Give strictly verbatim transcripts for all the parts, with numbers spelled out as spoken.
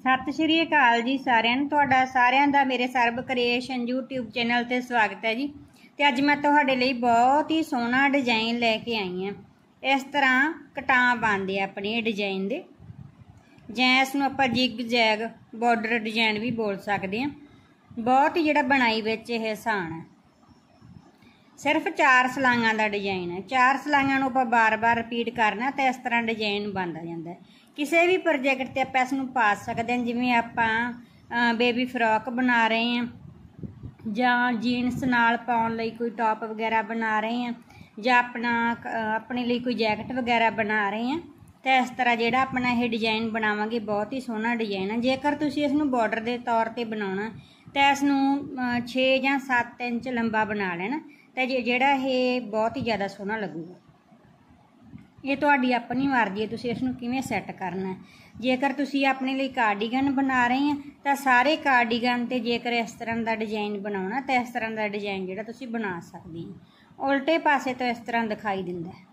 सत श्री अकाल जी सारिਆਂ ਨੂੰ। ਤੁਹਾਡਾ ਸਾਰਿਆਂ ਦਾ ਮੇਰੇ ਸਰਬ ਕ੍ਰੀਏਸ਼ਨ यूट्यूब चैनल ਤੇ ਸਵਾਗਤ ਹੈ जी। ਤੇ ਅੱਜ ਮੈਂ ਤੁਹਾਡੇ ਲਈ ਬਹੁਤ ਹੀ ਸੋਹਣਾ डिजाइन लेके आई ਹਾਂ। इस तरह कटां बनते अपने डिजाइन दे, ਜਾਂ इस ਨੂੰ ਆਪਾਂ जिग जैग बॉर्डर डिजाइन भी बोल सकते हैं। बहुत ही ਜਿਹੜਾ ਬਣਾਈ ਵਿੱਚ ਇਹ ਆਸਾਨ है। सिर्फ चार सलाइयां का डिजाइन है। चार सलाइयां ਨੂੰ ਆਪਾਂ बार-बार रिपीट करना तो इस तरह डिजाइन बनता जाता है। किसी भी प्रोजेक्ट ते आपां इसनूं पा सकते हैं, जिवें आपां बेबी फ्रॉक बना रहे हैं जां जीन्स नाल पाउण लई कोई टॉप वगैरह बना रहे हैं, जां अपना अपने लिए कोई जैकेट वगैरह बना रहे हैं। तो इस तरह जिहड़ा अपना यह डिजाइन बनावांगे बहुत ही सोहना डिजाइन है। जेकर तुसीं इसनूं बॉर्डर के तौर पर बनाउणा तो इसनूं छे जां सत्त इंच लंबा बना लेना, तो जिहड़ा ये बहुत ही ज़्यादा सोहना लगूगा। ये तुहाडी अपनी मर्जी है, तुसीं इसनूं किवें सैट करना है। जेकर तुसीं अपने लिए कार्डिगन बना रहे हैं तो सारे कार्डिगन ते जेकर इस तरह का डिजाइन बनाउणा तो इस तरह का डिजाइन जिहड़ा तुसीं बना सकदे हो। उल्टे पासे तो इस तरह दिखाई दिंदा है।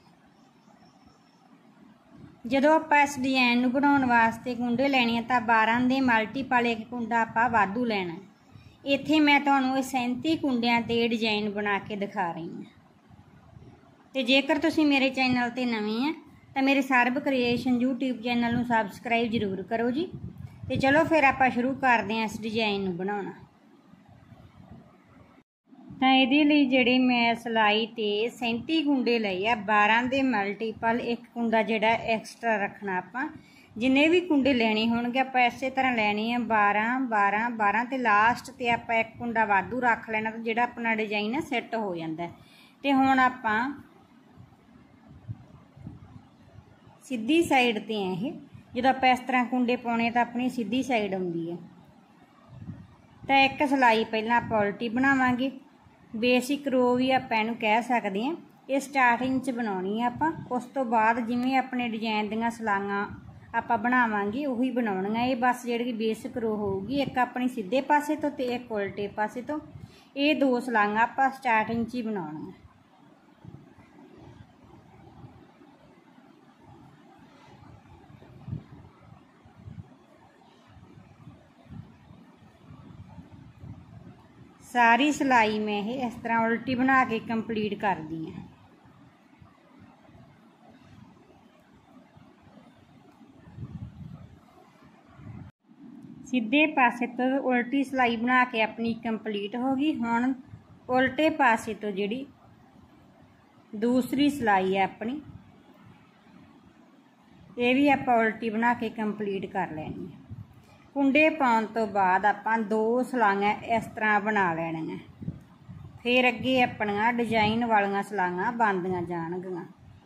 जदों आपां इस डिजाइन नूं बनाउण वास्ते कुंडे लैणे तां बारह दे मल्टीपल एक कुंडा आपां वाधू लैणा है। इत्थे मैं तुहानूं सैंती कुंडियां ते डिजाइन बना के दिखा रही हूँ। तो जेकर तुसीं मेरे चैनल ते नवें हैं तो मेरे सर्ब क्रिएशन यूट्यूब चैनल नूं सबसक्राइब जरूर करो जी। तो चलो फिर आपां शुरू करते हैं इस डिजाइन नूं बनाउणा। तो इहदे लई जिहड़े मैं सिलाई ते सैंती कुंडे लए आ, बारह दे मल्टीपल एक कुंडा जिहड़ा एक्सट्रा रखना। आपां जिन्ने भी कुंडे लैणे होणगे आपां इसे तरह लैणे आ, बारह बारह बारह ते लास्ट ते आपां एक कुंडा वाधू रख लेना, तो जिहड़ा अपना डिजाइन है सैट हो जांदा है। ते हुण आपां सीधी साइड ते है ये, जो आप इस तरह कुंडे पाने तो अपनी सीधी साइड आउंदी है। तो एक सिलाई पहला आप उल्टी बनावांगे, बेसिक रो भी आप इहनूं कह सकते हैं। ये स्टार्टिंग च बनाउणी है आपां। उस तो बाद जिवें अपने डिजाइन दीआं सिलाइयां आपां बनावांगे उही बनाउणीआं। ये बस जिहड़ी बेसिक रो होऊगी, एक अपनी सीधे पासे तो ते एक उल्टे पासे तो, ये दो सिलाइयां आपां स्टार्टिंग च ही बनाउणीआं। सारी सिलाई में ये इस तरह उल्टी बना के कंप्लीट कर दी है। सीधे पासे तो उल्टी सिलाई बना के अपनी कंप्लीट होगी। हुण उल्टे पासे तो जिहड़ी दूसरी सिलाई है अपनी, ये भी आपां उल्टी बना के कंप्लीट कर लैनी है। कुंडे पाउण तो बाद आपां दो सिलाइयां इस तरह बना लैणियां, फिर अगे अपनियां डिजाइन वालियां सिलाइयां बनदियां जाणगियां।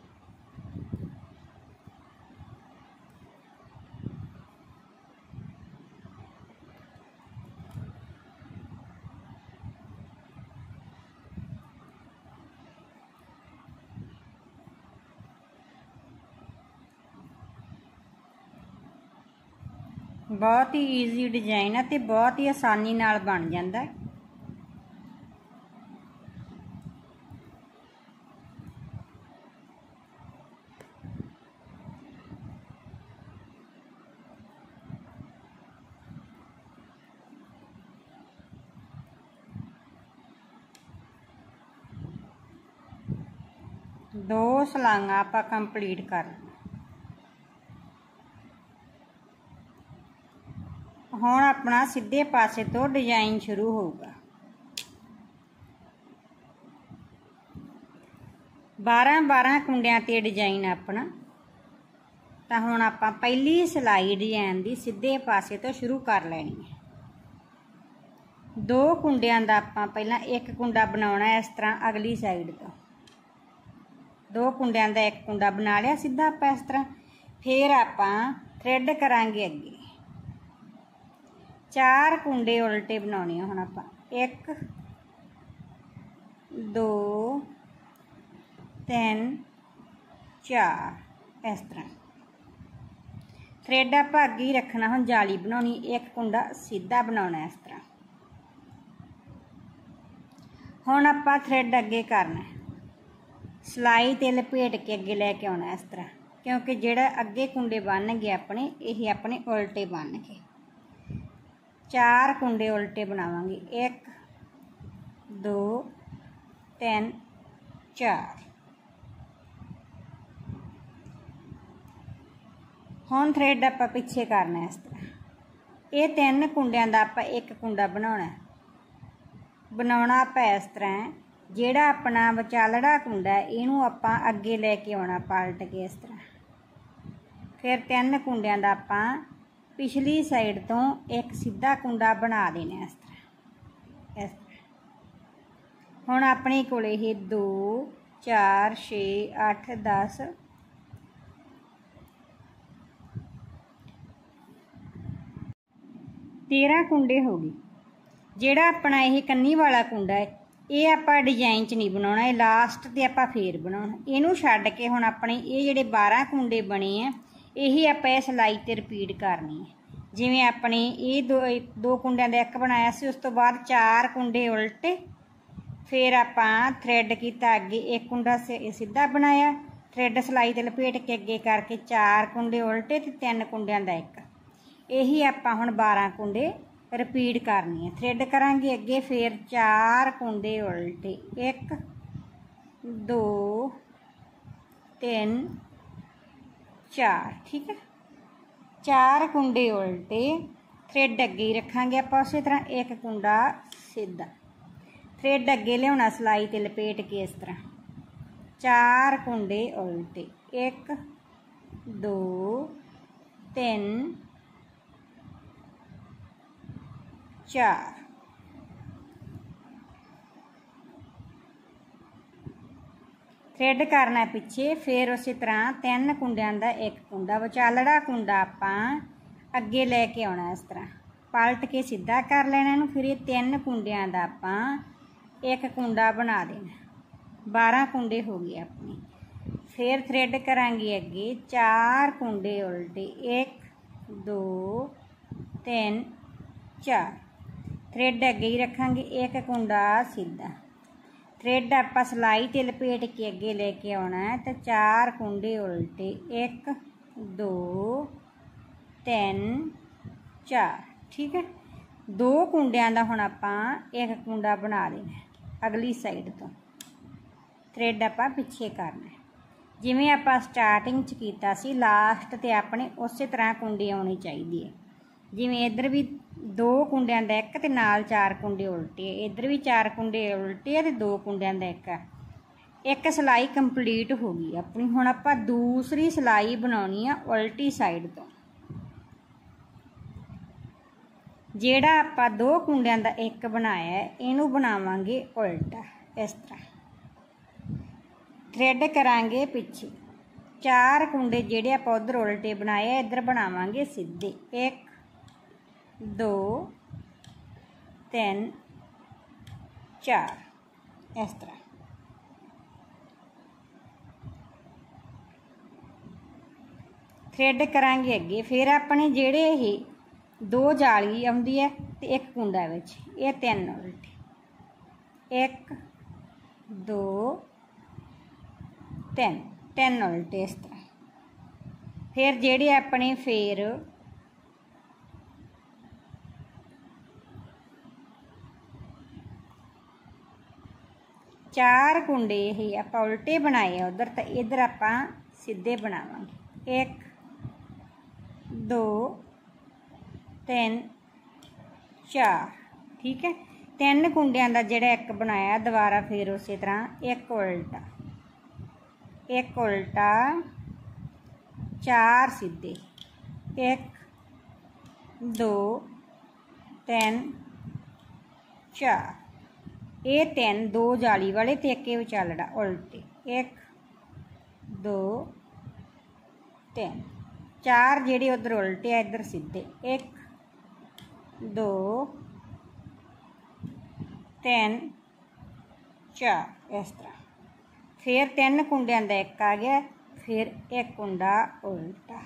बहुत ही ईजी डिजाइन है, तो बहुत ही आसानी नाल बन जाता है। दो सिलाइयां आपां कंप्लीट कर लें। हुण अपना सीधे पासे तो डिजाइन शुरू होगा। बारह बारह कुंडियां ते डिजाइन अपना। तो हुण आपां पहली सिलाई डिजाइन दी सीधे पासे तो शुरू कर लेनी है। दो कुंडियां दा आपां पहला एक कुंडा बनाउणा इस तरह अगली साइड तो। दो कुंडियां दा एक कुंडा बना लिया सीधा आपां इस तरह। फिर आपां थ्रेड करांगे अगे चार कुंडे उल्टे बनाने। हुण आपां एक दो तीन चार इस तरह थ्रेड आपां अगे ही रखना। हुण जाली बनाउणी, एक कुंडा सीधा बनाउणा इस तरह। हुण आपां थ्रेड अगे करना, सिलाई ते लपेट के अगे लैके आउणा इस तरह। क्योंकि जिहड़ा अगे कुंडे बन गए अपने यही अपने उल्टे बन गए। चार कुंडे उल्टे बनावांगे, एक दो तीन चार। हुण थ्रेड आपां पिछे करना इस तरह। ये तीन कुंडियां दा आपां एक कुंडा बनाउणा बनाउणा आपां इस तरह। जिहड़ा अपना विचालड़ा कुंडा है इहनूं आपां अगे लैके आउणा पलट के इस तरह। फिर तीन कुंडियां दा आपां पिछली साइड तो एक सीधा कुंडा बना देना इस तरह इस तरह। हुण अपने कोले ये दो चार छे अठ दस तेरह कुंडे हो गए। जिहड़ा अपना यह कन्नी वाला कुंडा है ये आपां डिजाइन च नहीं बनाउणा, ये लास्ट ते आपां फेर बनाउणा। इहनूं छड्ड के हुण अपने ये जिहड़े बारह कुंडे बने हैं यही आपां इस सिलाई ते रिपीट करनी है। जिवें अपने ये दो दो कुंडियां दा एक बनाया सी, उस तो बाद चार कुंडे उल्टे, फिर आपां थ्रैड कीता अगे एक कुंडा सीधा बनाया, थ्रैड सिलाई ते लपेट के अगे करके चार कुंडे उल्टे ते तीन कुंडियां दा एक। यही आपां हुण बारह कुंडे रिपीट करनी है। थ्रैड करांगे अगे, फिर चार कुंडे उल्टे, एक दो तीन चार। ठीक है, चार कुंडे उल्टे, थ्रैड अगे ही रखांगे आपां उस तरह, एक कुंडा सीधा, थ्रैड अगे लियाउणा सिलाई ते लपेट के इस तरह। चार कुंडे उल्टे, एक दो तीन चार। थ्रैड करना पिछे, फिर उस तरह तीन कुंडियां दा एक कुंडा, विचालड़ा कुंडा आपां अगे लैके आउणा इस तरह, पलट के सीधा कर लेना इहनूं। फिर ये तीन कुंडियां दा आपां एक कुंडा बना देना। बारह कुंडे हो गए अपने। फिर थ्रैड करांगे अगे, चार कुंडे उल्टे, एक दो तीन चार, थ्रैड अगे ही रखांगे, एक कुंडा सीधा, थ्रैड आपां सिलाई ते लपेट के अगे लेके आउणा है। तो चार कुंडे उल्टे, एक दो तीन चार। ठीक है, दो कुंडियां दा हुण आपां एक कुंडा बना देना अगली साइड तो, थ्रैड आपां पिछे करना। जिवें आपां स्टार्टिंग च कीता सी, लास्ट ते अपने उस तरह कुंडी आउणी चाहिदी है। जिवें इधर भी दो कुंडियां दा एक ते नाल चार कुंडे उल्टे, इधर भी चार कुंडे उल्टे ते दो कुंडियां दा एक। एक सिलाई कंप्लीट हो गई अपनी। हुण आपां दूसरी सिलाई बनाउणी आ उल्टी साइड तो। जिहड़ा आपां दो कुंडियां दा एक बनाया है इहनूं बनावांगे उल्टा इस तरह। थ्रैड करांगे पिछे, चार कुंडे जिहड़े आपां उधर उल्टे बनाए इधर बनावांगे सीधे, एक दो तीन चार इस तरह। थ्रैड करांगे अगे, फिर अपने जिहड़े ये दो जाली आउंदी है ते एक कुंडा विच, ये तीन उल्टे, एक दो तीन तीन उल्टे इस तरह। फिर जिहड़े अपने फिर चार कुंडे ही आपां उल्टे बनाए उधर, तो इधर आपां सीधे बनावांगे, एक दो तीन चार। ठीक है, तीन कुंडियां दा जिहड़ा एक बनाया दोबारा फिर उस तरह एक उल्टा, एक उल्टा, चार सीधे, एक दो तीन चार। ये तीन दो जाली वाले ते एक विचालड़ा उल्टे, एक दो तीन चार जिहड़े उधर उल्टे आ इधर सीधे, एक दो तीन चार इस तरह। फिर तीन कुंडियां दा एक आ गया, फिर एक कुंडा उल्टा,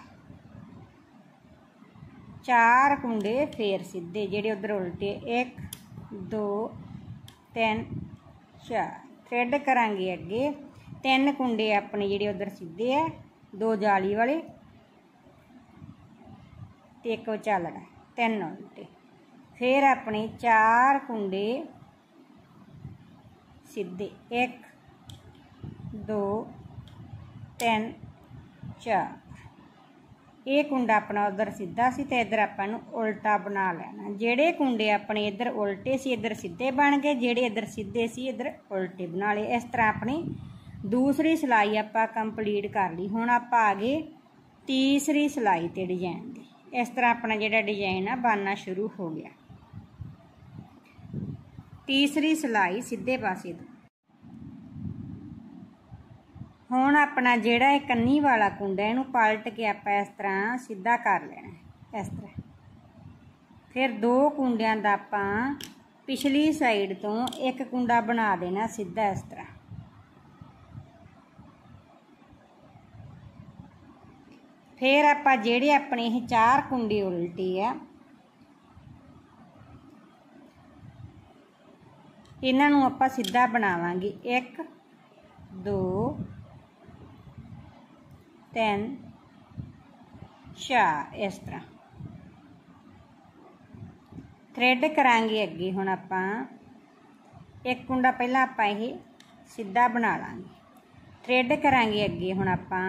चार कुंडे फिर सीधे जिहड़े उधर उल्टे, एक दो तीन चार। थ्रैड करांगे अगे, तीन कुंडे अपने जिहड़े उधर सीधे है दो जाली वाले ते एक विचालड़ा, तीन उल्टे। फिर अपने चार कुंडे सीधे, एक दो तीन चार। ये कुंडा अपना उधर सीधा सी ते इधर आपां नूं उल्टा बना लेना। जेड़े कुंडे अपने इधर उल्टे सी इधर सीधे बन गए, जेड़े इधर सीधे सी इधर उल्टे बना ले। इस तरह अपनी दूसरी सिलाई आपां कंप्लीट कर ली। हुण आपां आ गए तीसरी सिलाई ते डिजाइन दी। इस तरह अपना जिहड़ा डिजाइन आ बनना शुरू हो गया। तीसरी सिलाई सीधे पासे दी। हुण अपना जिहड़ा ये कन्नी वाला कुंडा इहनूं पलट के आपां इस तरह सीधा कर लेना, इस तरह। फिर दो कुंडियां दा आपां पिछली साइड तो एक कुंडा बना देना सीधा, इस तरह। फिर आपां जिहड़े अपने ये चार कुंडे उल्टे आ इन्हां नूं आपां सीधा बनावांगे। एक दो तीन चार, इस तरह थ्रेड करांगे अगे। हुण आपां एक कुंडा पहला आपां ये सीधा बना लांगे, थ्रेड करांगे अगे। हुण आपां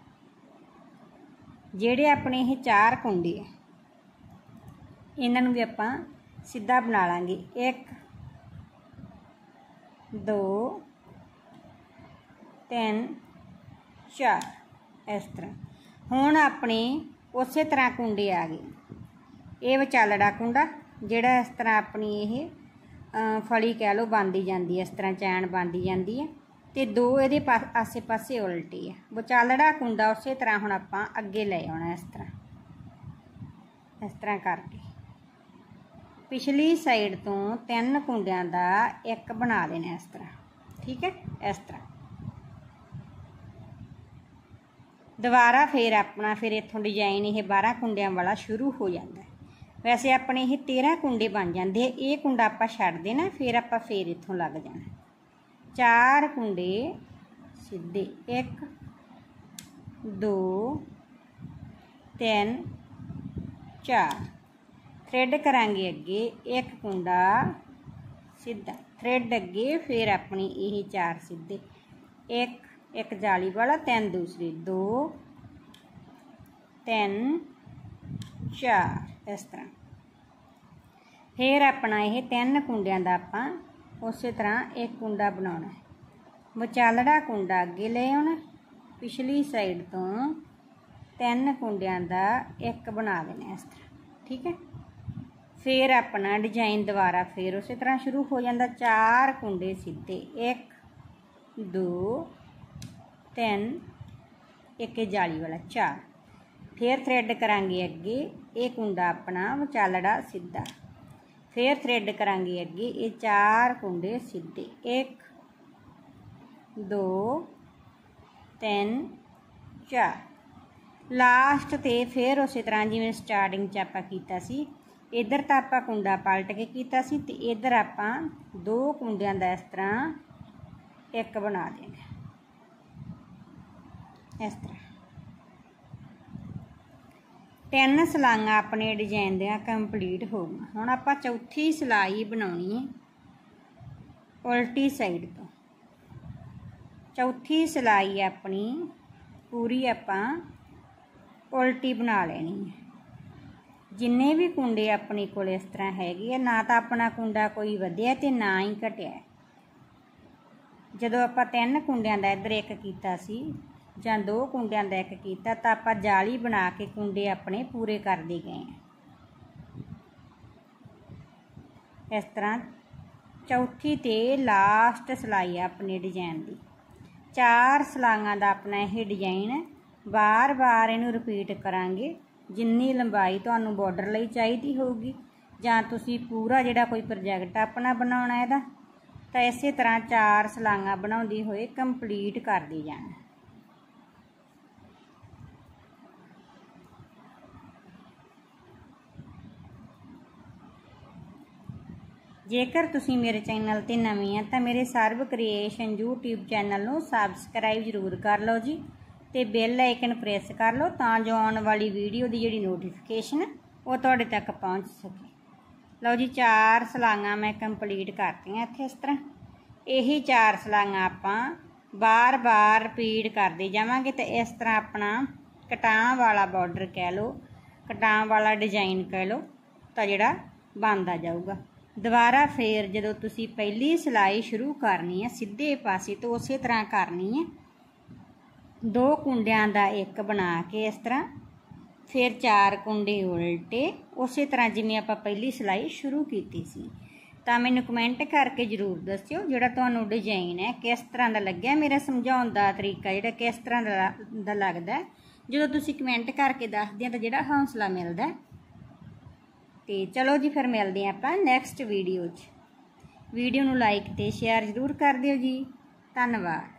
जिहड़े अपने ये चार कुंडे आ इन्हां नूं भी आपां सीधा बना लांगे। एक दो तीन चार, इस तरह। हुण अपने उस तरह कुंडे आ गए। ये विचालड़ा कुंडा जिहड़ा इस तरह अपनी ये फली कह लो बनती जाती है, इस तरह चैन बनती जाती है। तो दो ये पास आसे पासे उल्टी है। विचालड़ा कुंडा उस तरह हुण आपां अगे ले आउणा, इस तरह इस तरह करके पिछली साइड तो तीन कुंडियां दा एक बना देना, इस तरह। ठीक है, इस तरह दोबारा फिर अपना फिर इत्थों डिजाइन ये बारह कुंडियां वाला शुरू हो जाता है। वैसे अपने ये तेरह कुंडे बन जाते हैं। ये कुंडा आपां छड्ड देना, फिर आपां फिर इत्थों लग जाना। चार कुंडे सीधे, एक दो तीन चार, थ्रेड करांगे अगे। एक कुंडा सीधा, थ्रेड अगे, फिर अपनी ये चार सीधे, एक एक जाली वाला, तीन दूसरी, दो तीन चार, इस तरह। फिर अपना ये तीन कुंडियां दा आपां उस तरह एक कुंडा बनाउणा है। विचालड़ा कुंडा अगे ले आउणा, पिछली साइड तो तीन कुंडियां दा एक बना देना, इस तरह। ठीक है, फिर अपना डिजाइन दोबारा फिर उस तरह शुरू हो जाता। चार कुंडे सीधे, एक दो तीन, एक जाली वाला, चार। फिर थ्रेड करांगे अगे। ये कुंडा अपना विचालड़ा सीधा, फिर थ्रेड करांगे अगे। ये चार कुंडे सीधे, एक दो तीन चार। लास्ट ते फिर उस तरह जिवें स्टार्टिंग च आपां कीता सी, इधर तो आपां कुंडा पलट के कीता सी ते इधर आपां दो कुंडियां दा इस तरह एक बना देना, इस तरह। तीन सिलाइयां अपने डिजाइन दियां कंप्लीट हो गई। हुण आपां चौथी सिलाई बनाउणी है उल्टी साइड तो। चौथी सिलाई अपनी पूरी आपां उल्टी बना लेनी है। जिन्ने भी कुंडे अपने कोल इस तरह हैगे, ना तो अपना कुंडा कोई वधिया ते ना ही घटिया। जदों आपां तीन कुंडियां दा इधर एक कीता सी जां दो कुंडियां दा एक कीता तां आपां जाली बना के कुंडे अपने पूरे करदे गए। इस तरह चौथी ते लास्ट सिलाई अपने डिजाइन दी। चार सिलाइयां दा अपना यह डिजाइन बार बार इनू रिपीट करांगे। जिन्नी लंबाई तुहानूं बॉर्डर लई चाहिदी होगी जां तुसीं पूरा जिहड़ा कोई प्रोजैक्ट अपना बनाउणा इहदा तां इसे तरह चार सिलाइयां बनाउंदे होए कंप्लीट करदे जाना। जेकर तुसीं मेरे चैनल ते नवीं हैं तां मेरे सर्व क्रिएशन यूट्यूब चैनल नूं सबसक्राइब जरूर कर लो जी, ਤੇ ਬੈਲ ਆਈਕਨ ਪ੍ਰੈਸ ਕਰ ਲਓ ਤਾਂ ਜੋ ਆਉਣ ਵਾਲੀ ਵੀਡੀਓ ਦੀ ਜਿਹੜੀ ਨੋਟੀਫਿਕੇਸ਼ਨ ਉਹ ਤੁਹਾਡੇ ਤੱਕ ਪਹੁੰਚ ਸਕੇ। ਲਓ ਜੀ, ਚਾਰ ਸਲਾਈਆਂ ਮੈਂ ਕੰਪਲੀਟ ਕਰਤੀਆਂ ਇੱਥੇ। ਇਸ ਤਰ੍ਹਾਂ ਇਹੀ ਚਾਰ ਸਲਾਈਆਂ ਆਪਾਂ ਬਾਰ-ਬਾਰ ਰਿਪੀਟ ਕਰਦੇ ਜਾਵਾਂਗੇ ਤੇ ਇਸ ਤਰ੍ਹਾਂ ਆਪਣਾ ਕਟਾਂ ਵਾਲਾ ਬਾਰਡਰ ਕਹਿ ਲਓ, ਕਟਾਂ ਵਾਲਾ ਡਿਜ਼ਾਈਨ ਕਹਿ ਲਓ, ਤਾਂ ਜਿਹੜਾ ਬਣਦਾ ਜਾਊਗਾ। ਦੁਬਾਰਾ ਫੇਰ ਜਦੋਂ ਤੁਸੀਂ ਪਹਿਲੀ ਸਿਲਾਈ ਸ਼ੁਰੂ ਕਰਨੀ ਹੈ ਸਿੱਧੇ ਪਾਸੇ ਤੋਂ ਉਸੇ ਤਰ੍ਹਾਂ ਕਰਨੀ ਹੈ। ਦੋ ਕੁੰਡਿਆਂ ਦਾ ਇੱਕ ਬਣਾ ਕੇ ਇਸ ਤਰ੍ਹਾਂ, ਫਿਰ ਚਾਰ ਕੁੰਡੇ ਉਲਟੇ ਉਸੇ ਤਰ੍ਹਾਂ ਜਿਵੇਂ ਆਪਾਂ ਪਹਿਲੀ ਸਿਲਾਈ ਸ਼ੁਰੂ ਕੀਤੀ ਸੀ। ਤਾਂ ਮੈਨੂੰ ਕਮੈਂਟ ਕਰਕੇ ਜ਼ਰੂਰ ਦੱਸਿਓ ਜਿਹੜਾ ਤੁਹਾਨੂੰ ਡਿਜ਼ਾਈਨ ਹੈ ਕਿਸ ਤਰ੍ਹਾਂ ਦਾ ਲੱਗਿਆ, ਮੇਰਾ ਸਮਝਾਉਣ ਦਾ ਤਰੀਕਾ ਜਿਹੜਾ ਕਿਸ ਤਰ੍ਹਾਂ ਦਾ ਦਾ ਲੱਗਦਾ। ਜਦੋਂ ਤੁਸੀਂ ਕਮੈਂਟ ਕਰਕੇ ਦੱਸਦੇ ਆ ਤਾਂ ਜਿਹੜਾ ਹੌਸਲਾ ਮਿਲਦਾ। ਤੇ ਚਲੋ ਜੀ, ਫਿਰ ਮਿਲਦੇ ਆਪਾਂ ਨੈਕਸਟ ਵੀਡੀਓ 'ਚ। ਵੀਡੀਓ ਨੂੰ ਲਾਈਕ ਤੇ ਸ਼ੇਅਰ ਜ਼ਰੂਰ ਕਰ ਦਿਓ ਜੀ। ਧੰਨਵਾਦ।